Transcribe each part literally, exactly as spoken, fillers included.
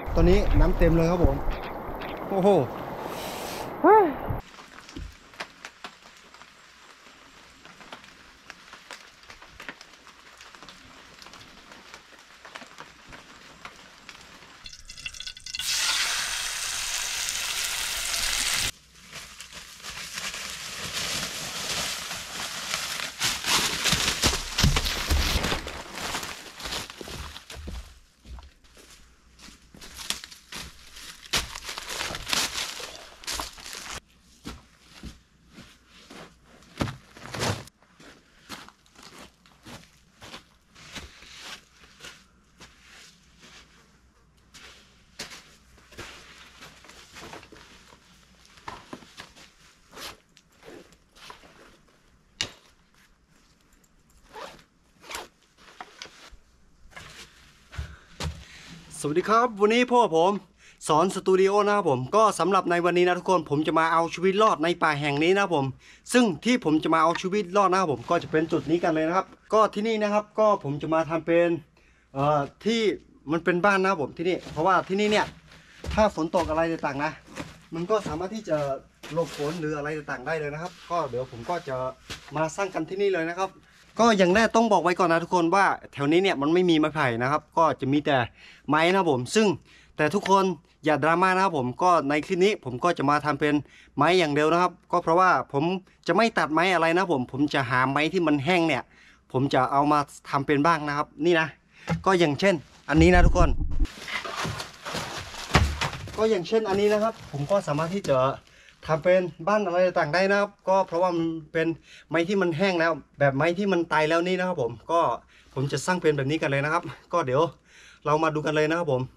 ตอนนี้น้ำเต็มเลยครับผมโอ้โหสวัสดีครับวันนี้พ่อผมสอนสตูดิโอนะครับผมก็สำหรับในวันนี้นะทุกคนผมจะมาเอาชีวิตรอดในป่าแห่งนี้นะครับผมซึ่งที่ผมจะมาเอาชีวิตรอดนะครับผมก็จะเป็นจุดนี้กันเลยนะครับก็ที่นี่นะครับก็ผมจะมาทำเป็นเอ่อที่มันเป็นบ้านนะครับผมที่นี่เพราะว่าที่นี่เนี่ยถ้าฝนตกอะไรต่างๆนะมันก็สามารถที่จะหลบฝนหรืออะไรต่างๆได้เลยนะครับก็เดี๋ยวผมก็จะมาสร้างกันที่นี่เลยนะครับก็อย่างแรกต้องบอกไว้ก่อนนะทุกคนว่าแถวนี้เนี่ยมันไม่มีไม้ไผ่นะครับก็จะมีแต่ไม้นะครับผมซึ่งแต่ทุกคนอย่าดราม่านะครับผมก็ในคลิปนี้ผมก็จะมาทำเป็นไม้อย่างเดียวนะครับก็เพราะว่าผมจะไม่ตัดไม้อะไรนะผมผมจะหาไม้ที่มันแห้งเนี่ยผมจะเอามาทำเป็นบ้างนะครับนี่นะก็อย่างเช่นอันนี้นะทุกคนก็อย่างเช่นอันนี้นะครับผมก็สามารถที่จะทำเป็นบ้านอะไรต่างได้นะครับก็เพราะว่ามันเป็นไม้ที่มันแห้งแล้วแบบไม้ที่มันตายแล้วนี่นะครับผมก็ผมจะสร้างเป็นแบบนี้กันเลยนะครับก็เดี๋ยวเรามาดูกันเลยนะครับผม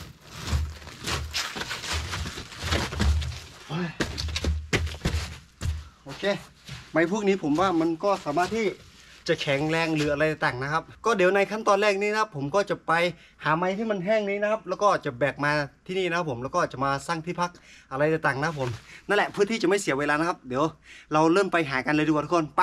โอเคไม้พวกนี้ผมว่ามันก็สามารถที่จะแข็งแรงหรืออะไรต่างนะครับก็เดี๋ยวในขั้นตอนแรกนี้นะครับผมก็จะไปหาไม้ที่มันแห้งนี้นะครับแล้วก็จะแบกมาที่นี่นะครับผมแล้วก็จะมาสร้างที่พักอะไรต่างๆนะครับผมนั่นแหละเพื่อที่จะไม่เสียเวลานะครับเดี๋ยวเราเริ่มไปหากันเลยดีกว่าทุกคนไป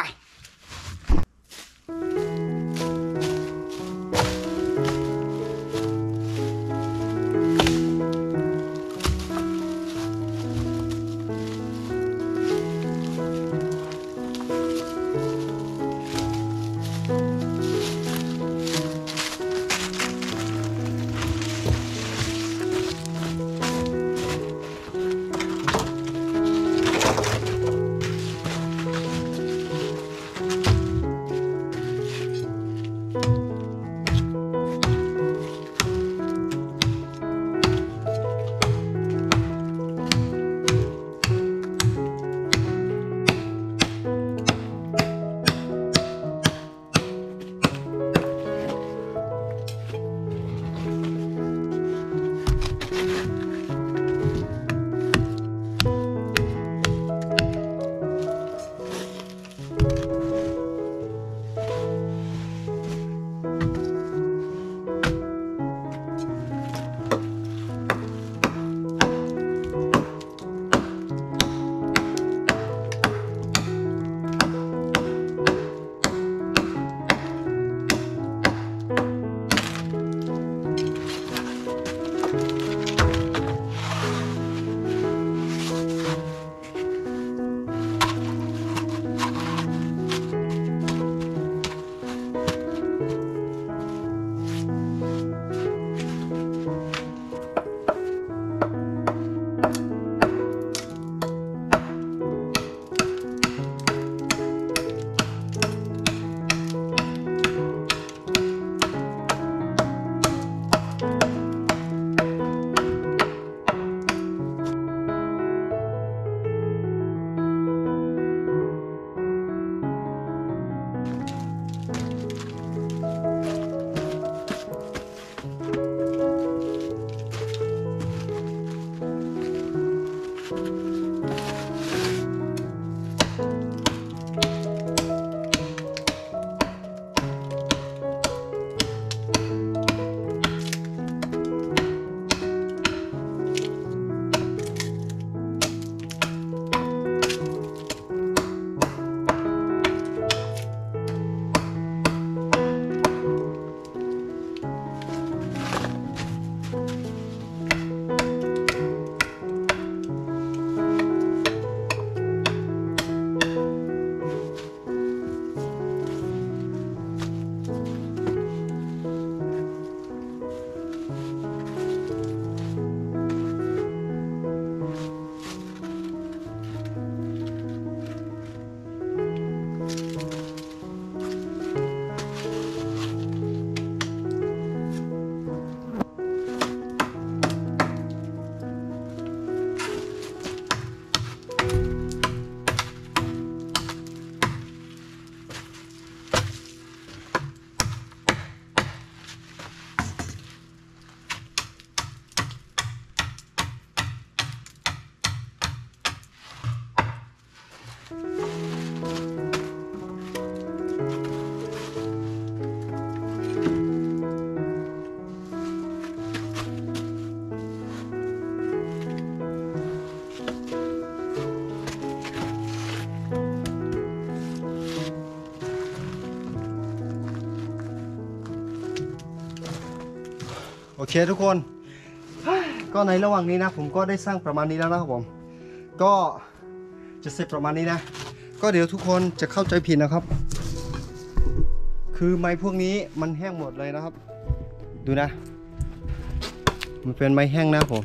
เคทุกคนก็ในระหว่างนี้นะผมก็ได้สร้างประมาณนี้แล้วนะครับผมก็จะเสร็จประมาณนี้นะก็เดี๋ยวทุกคนจะเข้าใจผิดนะครับคือไม้พวกนี้มันแห้งหมดเลยนะครับดูนะมันเป็นไม้แห้งนะผม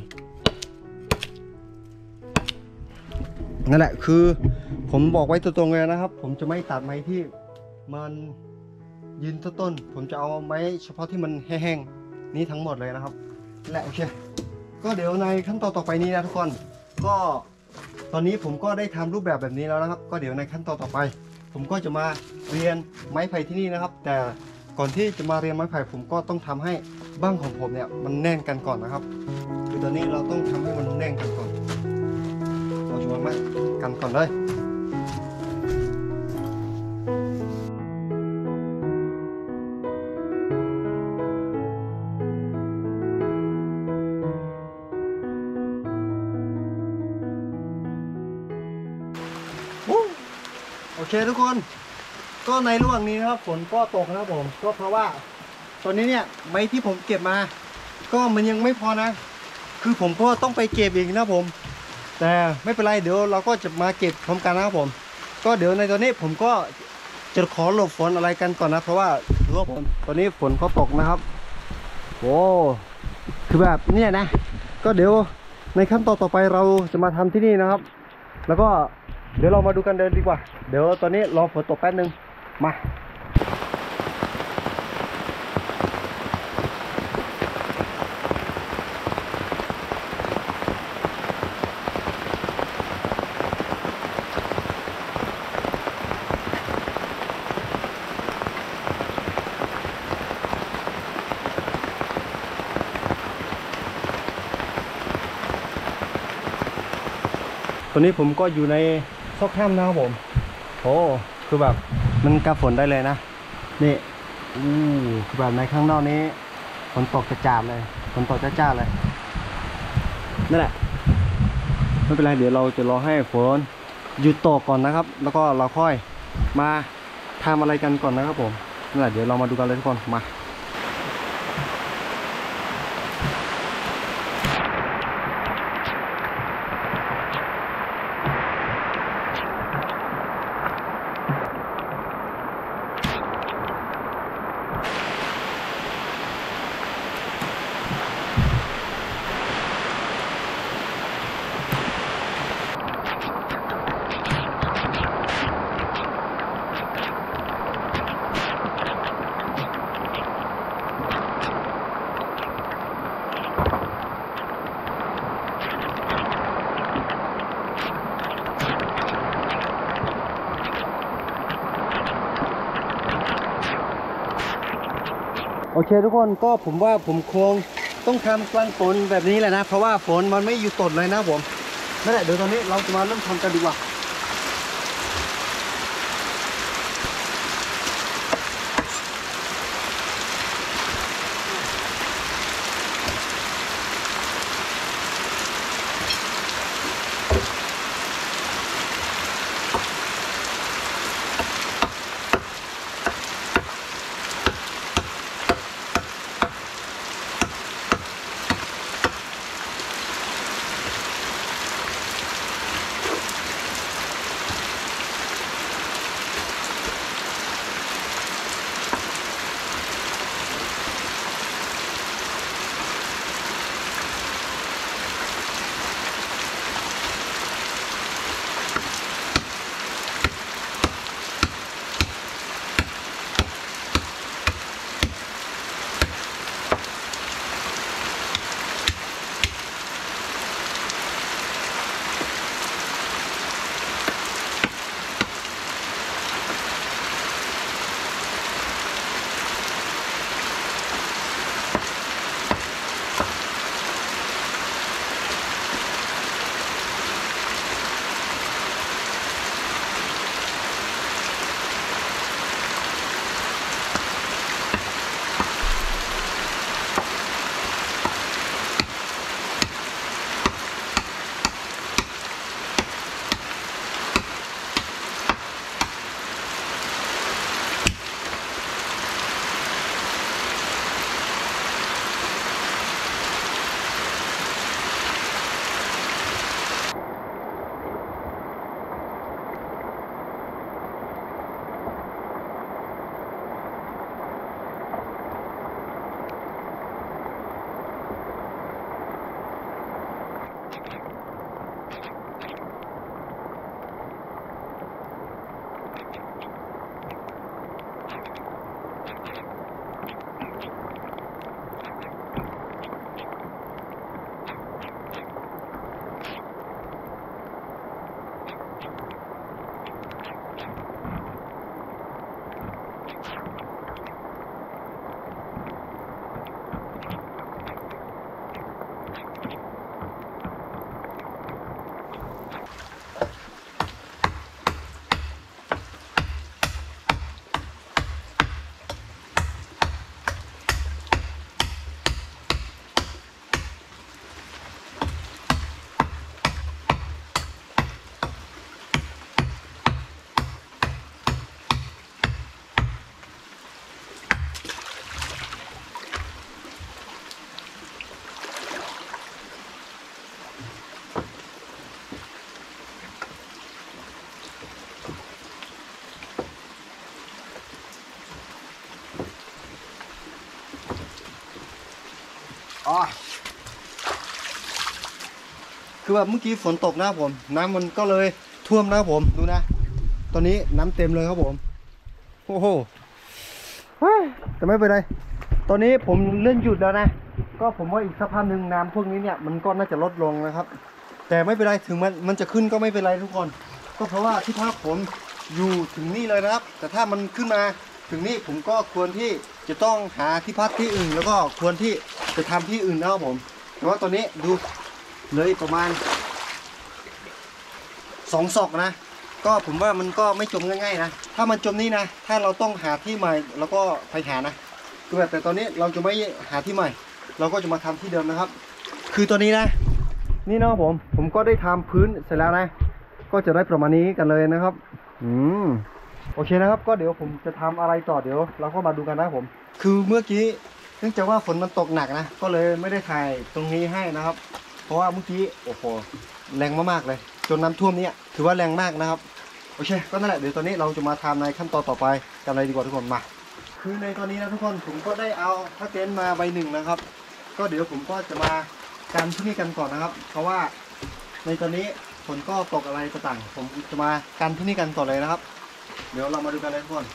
นั่นแหละคือผมบอกไว้ตัวตรงเลยนะครับผมจะไม่ตัดไม้ที่มันยืนต้นผมจะเอาไม้เฉพาะที่มันแห้งๆนี้ทั้งหมดเลยนะครับนั่นแหละโอเคก็เดี๋ยวในขั้นตอนต่อไปนี้นะทุกคนก็ตอนนี้ผมก็ได้ทำรูปแบบแบบนี้แล้วนะครับก็เดี๋ยวในขั้นตอนต่อไปผมก็จะมาเรียนไม้ไผ่ที่นี่นะครับแต่ก่อนที่จะมาเรียนไม้ไผ่ผมก็ต้องทำให้บ้างของผมเนี่ยมันแน่นกันก่อนนะครับคือตอนนี้เราต้องทำให้มันแน่นกันก่อนเราจะมากันก่อนเลยโอเคทุกคนก็ในระหว่างนี้นะครับฝนก็ตกนะครับผมก็เพราะว่าตอนนี้เนี่ยไม้ที่ผมเก็บมาก็มันยังไม่พอนะคือผมก็ต้องไปเก็บอีกนะผมแต่ไม่เป็นไรเดี๋ยวเราก็จะมาเก็บพร้อมกันนะครับผมก็เดี๋ยวในตอนนี้ผมก็จะขอหลบฝนอะไรกันก่อนนะเพราะว่าถือว่าผมตอนนี้ฝนก็ตกนะครับโอ้คือแบบนี้นะก็เดี๋ยวในขั้นตอนต่อไปเราจะมาทำที่นี่นะครับแล้วก็เดี๋ยวเรามาดูกันเดินดีกว่าเดี๋ยวตอนนี้รอฝนตกแป๊บนึงมาตอนนี้ผมก็อยู่ในซอกแคมป์นะครับผมโอ้คือแบบมันกันฝนได้เลยนะนี่อู้คือแบบในข้างนอกนี้ฝนตกกระจาดเลยฝนตกจ้าๆเลยนั่นแหละไม่เป็นไรเดี๋ยวเราจะรอให้ฝนหยุดตกก่อนนะครับแล้วก็เราค่อยมาทำอะไรกันก่อนนะครับผมนั่นแหละเดี๋ยวเรามาดูกันเลยทุกคนมาโอเคทุกคนก็ผมว่าผมคงต้องทำกลางฝนแบบนี้แหละนะเพราะว่าฝนมันไม่อยู่ตดเลยนะผมนั่นแหละเดี๋ยวตอนนี้เราจะมาเริ่มทำกันดีกว่าคือแบบเมื่อกี้ฝนตกนะครับผมน้ำมันก็เลยท่วมนะครับผมดูนะตอนนี้น้ำเต็มเลยครับผมโอ้โหแต่ไม่เป็นไรตอนนี้ผมเลื่อนหยุดแล้วนะก็ผมว่าอีกสักพักหนึ่งน้ำพวกนี้เนี่ยมันก็น่าจะลดลงนะครับแต่ไม่เป็นไรถึงมันมันจะขึ้นก็ไม่เป็นไรทุกคนก็เพราะว่าที่พักผมอยู่ถึงนี่เลยนะครับแต่ถ้ามันขึ้นมาถึงนี่ผมก็ควรที่จะต้องหาที่พักที่อื่นแล้วก็ควรที่จะทำที่อื่นนะครับผมแต่ว่าตอนนี้ดูเลยประมาณสองศอกนะก็ผมว่ามันก็ไม่จมง่ายๆนะถ้ามันจมนี่นะถ้าเราต้องหาที่ใหม่แล้วก็ไปหานะคือแบบแต่ตอนนี้เราจะไม่หาที่ใหม่เราก็จะมาทำที่เดิมนะครับคือตัวนี้นะนี่นะผมผมก็ได้ทำพื้นเสร็จแล้วนะก็จะได้ประมาณนี้กันเลยนะครับอืมโอเคนะครับก็เดี๋ยวผมจะทำอะไรต่อเดี๋ยวเราก็มาดูกันนะผมคือเมื่อกี้เนื่องจากว่าฝนมันตกหนักนะก็เลยไม่ได้ถ่ายตรงนี้ให้นะครับเพราะว่าเมื่อกี้โอ้โหแรงมากๆเลยจนน้ำท่วมเนี่ยถือว่าแรงมากนะครับโอเคก็นั่นแหละเดี๋ยวตอนนี้เราจะมาทำในขั้นตอนต่อไปกันเลยดีกว่าทุกคนมาคือในตอนนี้นะทุกคนผมก็ได้เอาผ้าเต็นท์มาใบหนึ่งนะครับก็เดี๋ยวผมก็จะมากันที่นี่กันก่อนนะครับเพราะว่าในตอนนี้ฝนก็ตกอะไรต่างๆผมจะมากันที่นี่กันก่อนเลยนะครับเดี๋ยวเรามาดูกันเลยทุกคน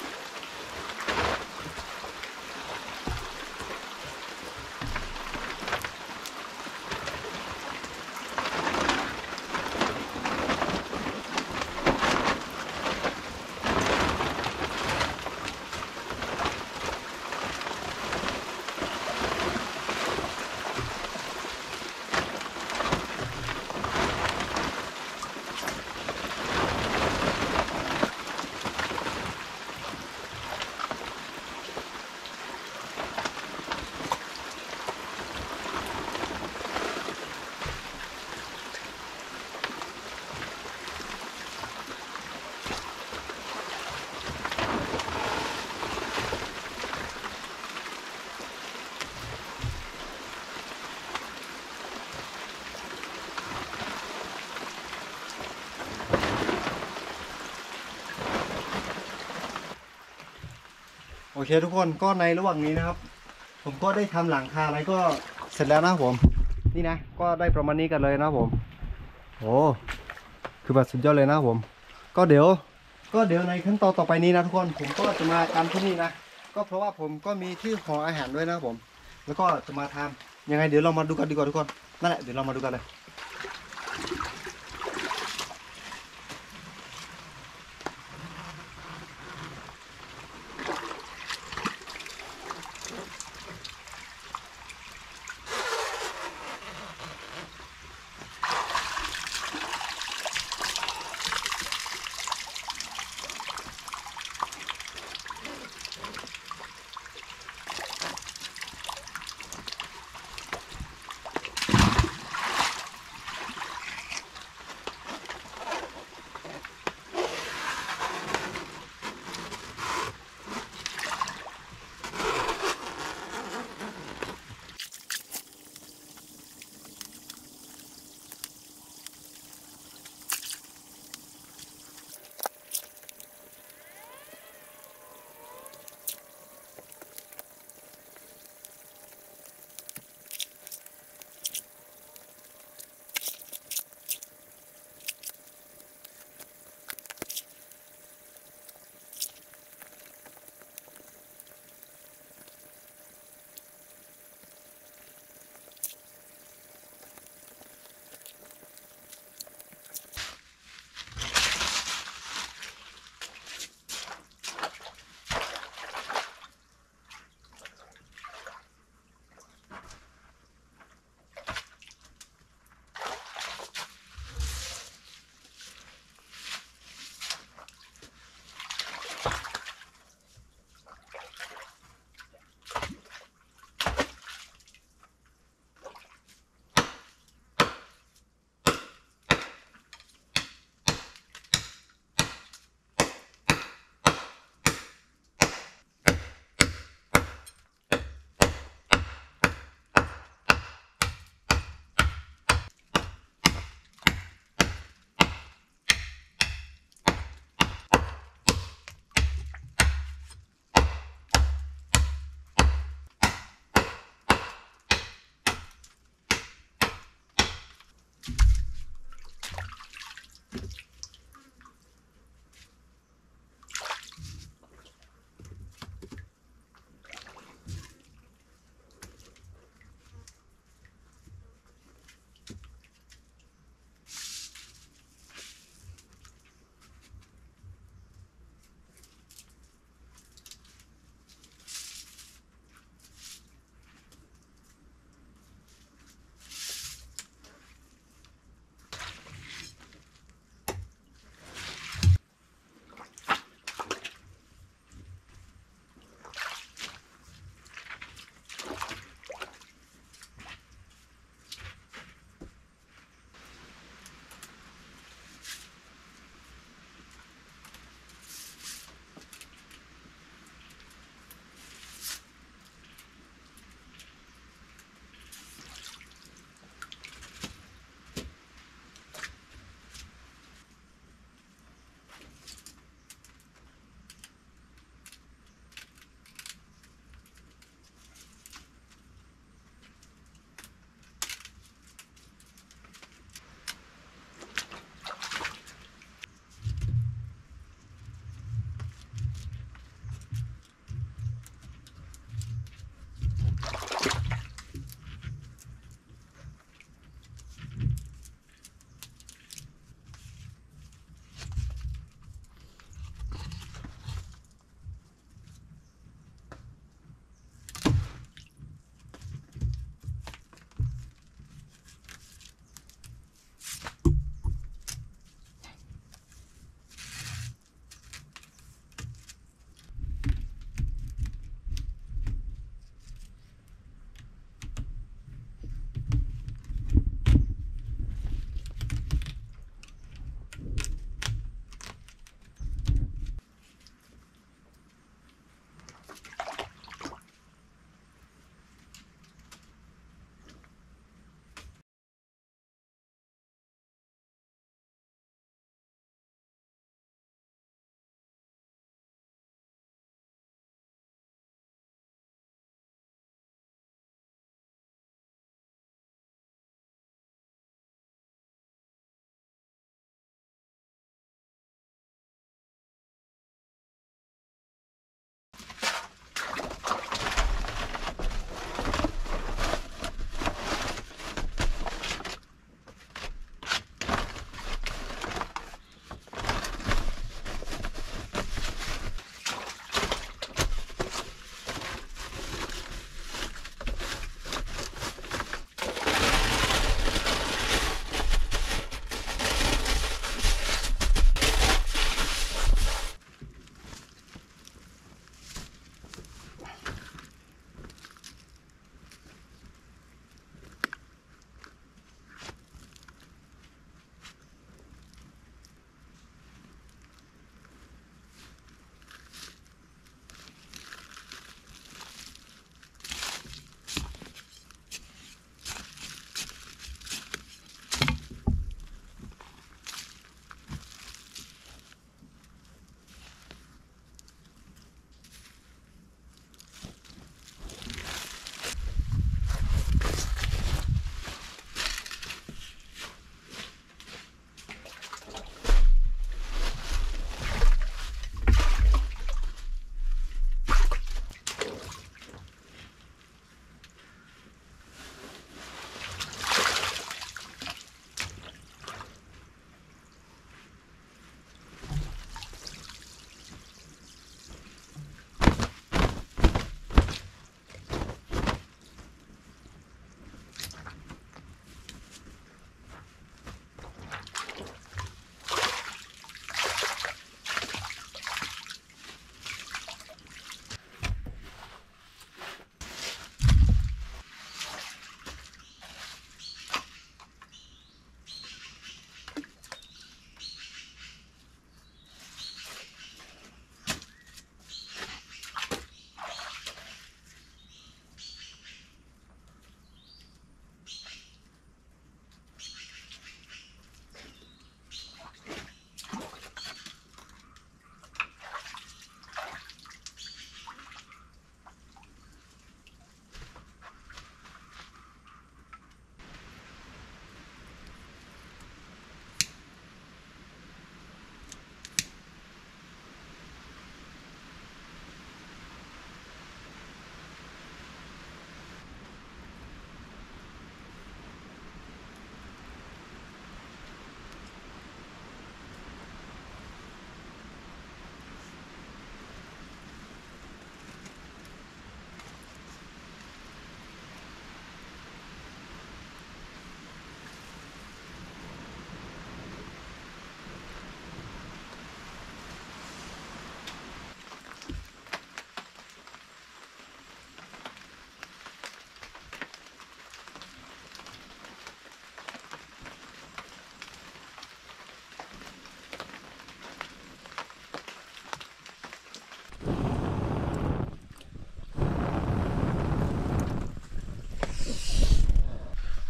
โอเคทุกคนก็ในระหว่างนี้นะครับผมก็ได้ทำหลังคาอะไรก็เสร็จแล้วนะครับผมนี่นะก็ได้ประมาณนี้กันเลยนะครับผมโอ้คือแบบสุดยอดเลยนะครับผมก็เดี๋ยวก็เดี๋ยวในขั้นตอนต่อไปนี้นะทุกคนผมก็จะมาทำที่นี่นะก็เพราะว่าผมก็มีที่ห่ออาหารด้วยนะครับผมแล้วก็จะมาทำยังไงเดี๋ยวเรามาดูกันดีกว่าทุกคนนั่นแหละเดี๋ยวเรามาดูกันเลย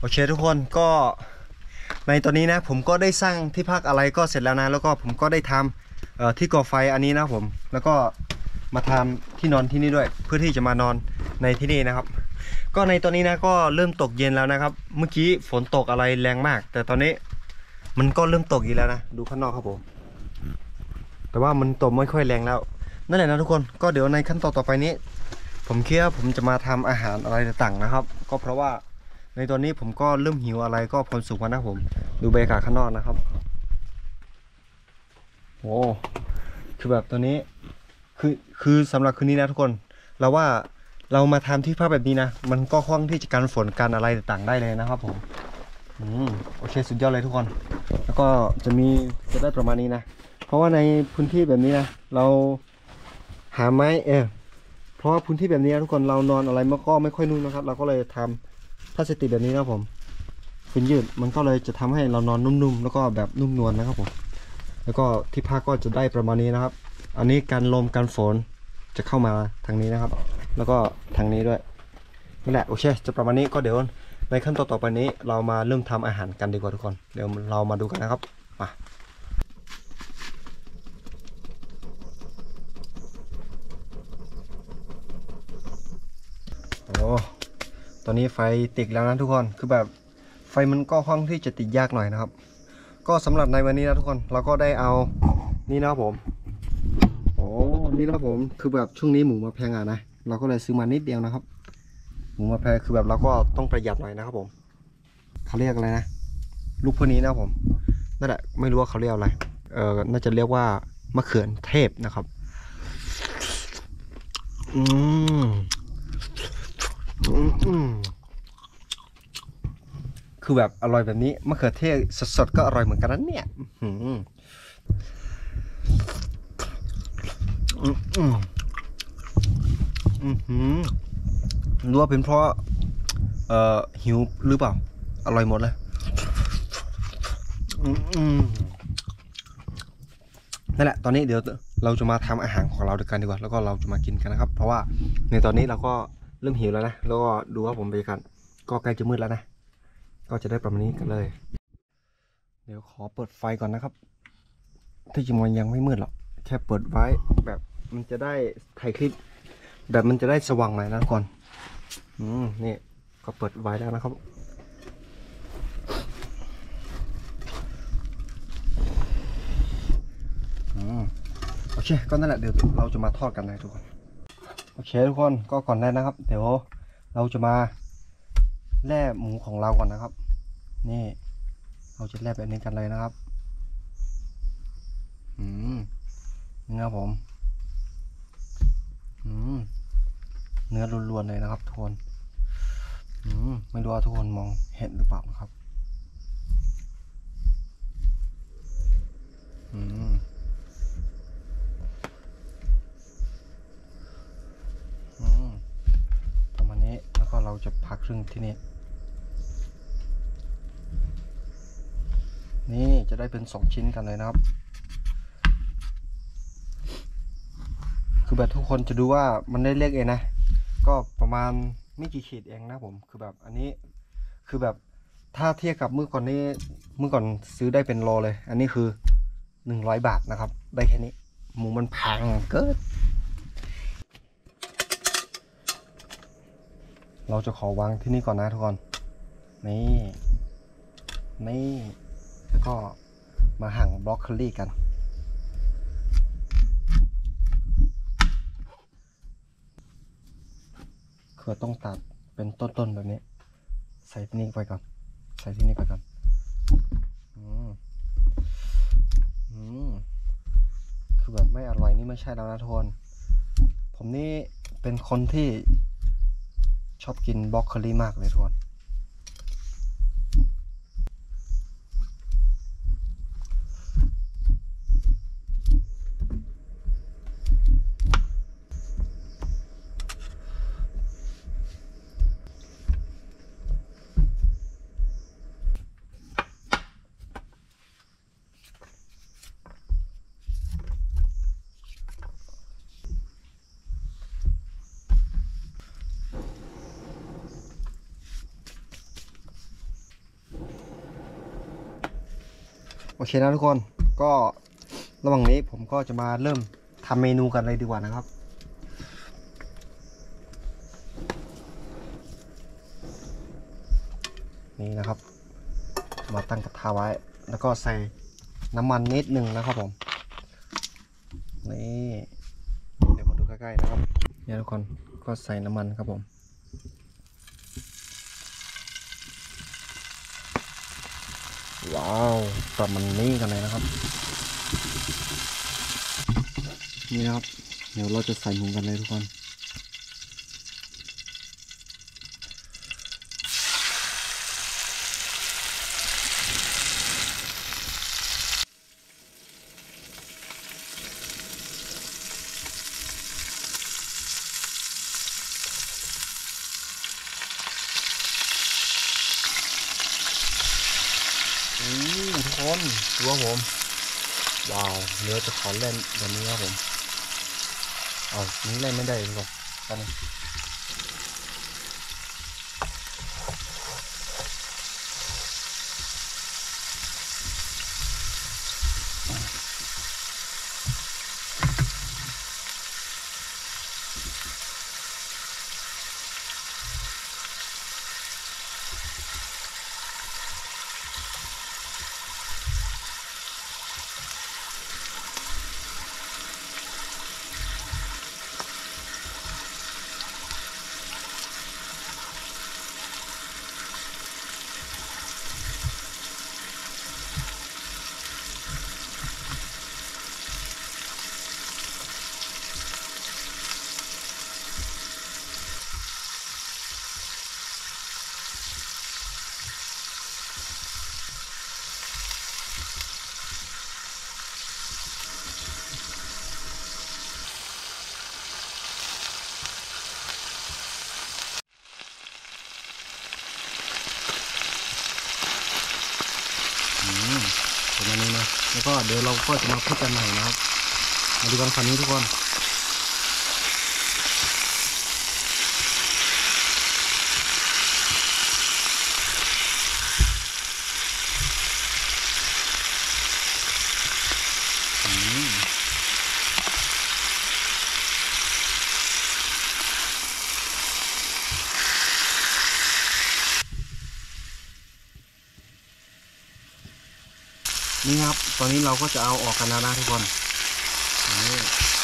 โอเคทุกคนก็ในตอนนี้นะผมก็ได้สร้างที่พักอะไรก็เสร็จแล้วนะแล้วก็ผมก็ได้ทำเอ่อที่ก่อไฟอันนี้นะผมแล้วก็มาทำที่นอนที่นี่ด้วยเพื่อที่จะมานอนในที่นี่นะครับก็ในตอนนี้นะก็เริ่มตกเย็นแล้วนะครับเมื่อกี้ฝนตกอะไรแรงมากแต่ตอนนี้มันก็เริ่มตกอีกแล้วนะดูข้างนอกครับผมแต่ว่ามันตกไม่ค่อยแรงแล้วนั่นแหละนะทุกคนก็เดี๋ยวในขั้นตอนต่อไปนี้ผมคิดว่าผมจะมาทำอาหารอะไรต่างๆนะครับก็เพราะว่าในตอนนี้ผมก็เริ่มหิวอะไรก็พอสุกแล้วนะผมดูบรรยากาศข้างนอกนะครับโอ้คือแบบตัวนี้คือคือสำหรับคืนนี้นะทุกคนเราว่าเรามาทำที่พักแบบนี้นะมันก็ค่อนข้างที่จะกันฝนกันอะไรต่างๆได้เลยนะครับผมอืมโอเคสุดยอดเลยทุกคนแล้วก็จะมีจะได้ประมาณนี้นะเพราะว่าในพื้นที่แบบนี้นะเราหาไม้เออเพราะว่าพื้นที่แบบนี้ทุกคนเรานอนอะไรมันก็ไม่ค่อยนุ่มนะครับเราก็เลยทำพลาสติกแบบนี้นะผมเป็นยืดมันก็เลยจะทำให้เรานอนนุ่มๆแล้วก็แบบนุ่มนวลนะครับผมแล้วก็ที่พักก็จะได้ประมาณนี้นะครับอันนี้การลมการฝนจะเข้ามาทางนี้นะครับแล้วก็ทางนี้ด้วยนี่แหละโอเคจะประมาณนี้ก็เดี๋ยวในขั้นตอนต่อไปนี้เรามาเริ่มทำอาหารกันดีกว่าทุกคนเดี๋ยวเรามาดูกันนะครับมาโอ้ตอนนี้ไฟติดแล้วนะทุกคนคือแบบไฟมันก็ค่อนข้างที่จะติดยากหน่อยนะครับก็สำหรับในวันนี้นะทุกคนเราก็ได้เอานี่นะครับผมโอ้นี่นะครับผมคือแบบช่วงนี้หมูมาแพงอ่ะนะเราก็เลยซื้อมานิดเดียวนะครับหมูมาแพงคือแบบเราก็ต้องประหยัดหน่อยนะครับผมเขาเรียกอะไรนะลูกพวกนี้นะผมนั่นแหละไม่รู้ว่าเขาเรียกอะไรเออน่าจะเรียกว่ามะเขือเทศนะครับอืมอืมคือแบบอร่อยแบบนี้มะเขือเทศสดๆก็อร่อยเหมือนกันนะเนี่ยอืมอืมอืมอืมรู้ว่าเป็นเพราะเอ่อหิวหรือเปล่าอร่อยหมดเลยอืมนั่นแหละตอนนี้เดี๋ยวเราจะมาทำอาหารของเราด้วยกันดีกว่าแล้วก็เราจะมากินกันนะครับเพราะว่าในตอนนี้เราก็เริ่มหิวแล้วนะแล้วก็ดูว่าผมไปกันก็ใกล้จะมืดแล้วนะก็จะได้ประมาณนี้กันเลยเดี๋ยวขอเปิดไฟก่อนนะครับที่จริงมันยังไม่มืดหรอกแค่เปิดไว้แบบมันจะได้ถ่ายคลิปแบบมันจะได้สว่างหน่อยนะก่อนอืมนี่ก็เปิดไว้แล้วนะครับอืมโอเคก็นั่นแหละเดี๋ยวเราจะมาทอดกันเลยทุกคนโอเคทุกคนก็ก่อนแรกนะครับเดี๋ยวเราจะมาแล่หมูของเราก่อนนะครับนี่เราจะแล่แบบนี้กันเลยนะครับอืมนี่ครับผมอืมเนื้อล้วนๆเลยนะครับทุกคนอืมไม่รู้ว่าทุกคนมองเห็นหรือเปล่านะครับอืมอืมประมาณนี้แล้วก็เราจะพักครึ่งที่นี่นี่จะได้เป็นสองชิ้นกันเลยนะครับคือแบบทุกคนจะดูว่ามันได้เล็กเองนะก็ประมาณไม่กี่ขีดเองนะผมคือแบบอันนี้คือแบบถ้าเทียบกับเมื่อก่อนนี้เมื่อก่อนซื้อได้เป็นโลเลยอันนี้คือหนึ่งร้อยบาทนะครับได้แค่นี้หมูมันแพงเกินเราจะขอวางที่นี่ก่อนนะทุกคนนี่นี่แล้วก็มาหั่นบรอกโคลีกันคือต้องตัดเป็นต้นๆแบบนี้ใส่ที่นี่ไปก่อนใส่ที่นี่ไปก่อนอืมอืมคือแบบไม่อร่อยนี่ไม่ใช่แล้วนะทุกคนผมนี่เป็นคนที่ชอบกินบรอกโคลีมากเลยทุกคนโอเคนะทุกคนก็ระหว่างนี้ผมก็จะมาเริ่มทำเมนูกันเลยดีกว่านะครับนี่นะครับมาตั้งกระทะไว้แล้วก็ใส่น้ำมันนิดหนึ่งนะครับผมนี่เดี๋ยวมาดูใกล้ๆนะครับเนี่ยทุกคนก็ใส่น้ำมันครับผมว้าวปรับมันนี่กันเลยนะครับนี่นะครับเดี๋ยวเราจะใส่หมูกันเลยทุกคนอืมทุกคนดูว่าผมว้าวเนื้อจะขอเล่นแบบนี้ครับผมเอานี้เล่นไม่ได้ทุกคนตอนนี้ประมาณนี้นะแล้วก็เดี๋ยวเราก็จะมาพูดกันใหม่นะครับมาดูกันคันนี้ทุกคนนี่ครับตอนนี้เราก็จะเอาออกกันแล้วนะทุกคนนี่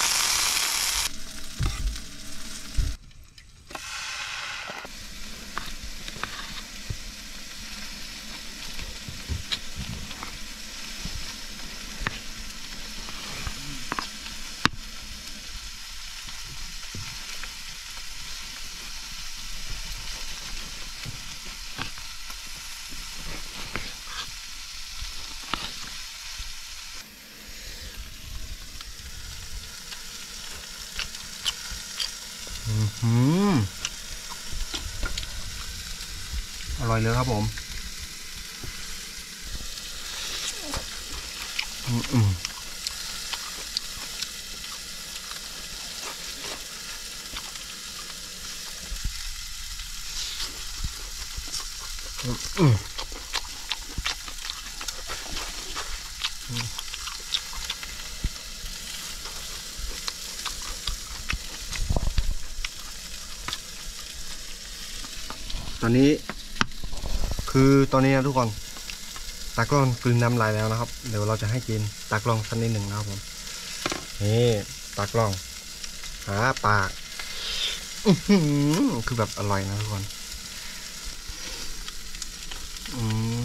อืมอร่อยเลยครับผมอืมอืมอืมตอนนี้คือตอนนี้นะทุกคนตากล้องกลืนน้ำลายแล้วนะครับเดี๋ยวเราจะให้กินตากล้องสักนิดหนึ่งนะครับผมนี่ตากล้องหาปากคือแบบอร่อยนะทุกคนอืม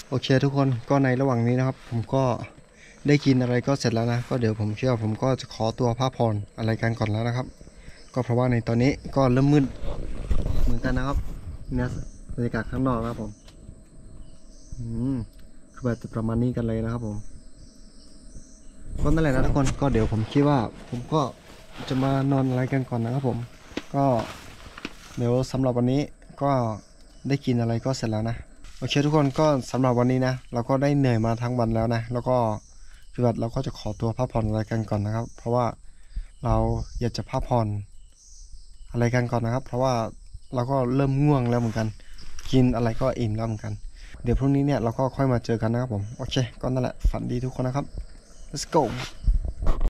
โอเคทุกคนก็ในระหว่างนี้นะครับ ผมก็ได้กินอะไรก็เสร็จแล้วนะก็เดี๋ยวผมเชื่อผมก็จะขอตัวพักผ่อนอะไรกันก่อนแล้วนะครับ ก็เพราะว่าในตอนนี้ก็เริ่มมืดเหมือนกันนะครับเนี่ยบรรยากาศข้างนอกนะครับผมอืมคือแบบจะประมาณนี้กันเลยนะครับผมก็นั่นแหละนะทุกคนก็เดี๋ยวผมคิดว่าผมก็จะมานอนอะไรกันก่อนนะครับผมก็เดี๋ยวสำหรับวันนี้ก็ได้กินอะไรก็เสร็จแล้วนะโอเคทุกคนก็สำหรับวันนี้นะเราก็ได้เหนื่อยมาทั้งวันแล้วนะแล้วก็คือแบบเราก็จะขอตัวพักผ่อนอะไรกันก่อนนะครับ เพราะว่าเราอยากจะพักผ่อนอะไรกันก่อนนะครับ เพราะว่าเราก็เริ่มง่วงแล้วเหมือนกันกินอะไรก็อิ่มแล้วเหมือนกันเดี๋ยวพรุ่งนี้เนี่ยเราก็ค่อยมาเจอกันนะครับผมโอเคก็นั่นแหละฝันดีทุกคนนะครับ let's go